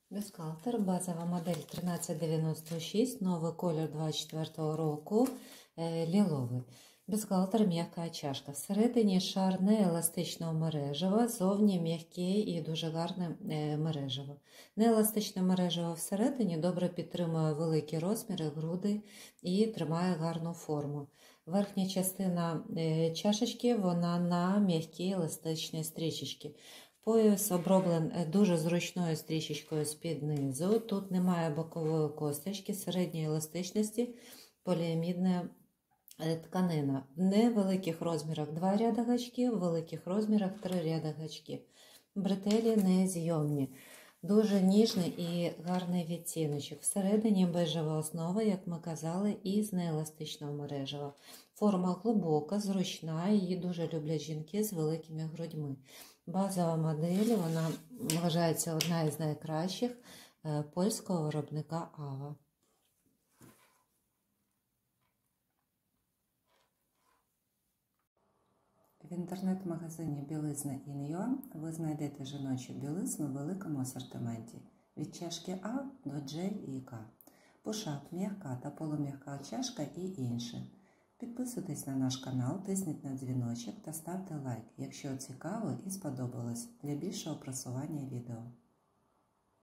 Бюстгальтер, базова модель 1396, новий колір 24 року, ліловий. Бюстгальтер м'яка чашка. Всередині шар нееластичного мережева, зовні м'яке і дуже гарне мережево. Нееластичне мережево всередині добре підтримує великі розміри, груди і тримає гарну форму. Верхня частина чашечки вона на м'якій еластичній стрічечці. Пояс оброблений дуже зручною стрічечкою з-під низу. Тут немає бокової косточки, середньої еластичності, поліамідна тканина. В невеликих розмірах 2 ряда гачків, в великих розмірах 3 ряда гачків. Бретелі незйомні. Дуже ніжний і гарний відтіночок. Всередині бежева основа, як ми казали, із нееластичного мережева. Форма глибока, зручна, її дуже люблять жінки з великими грудьми. Базова модель, вона вважається одна із найкращих польського виробника Ава. В інтернет-магазині Білизна.in.ua ви знайдете жіночу білизну в великому асортименті від чашки А до J і К. Пушап, м'яка та полум'яка чашка і інше. Підписуйтесь на наш канал, тисніть на дзвіночок та ставте лайк, якщо цікаво і сподобалось, для більшого просування відео.